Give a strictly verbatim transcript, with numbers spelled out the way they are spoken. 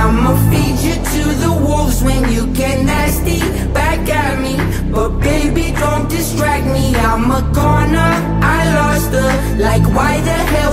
I'ma feed you to the wolves when you get nasty back at me. But baby, don't distract me, I'm a goner, I lost her. Like why the hell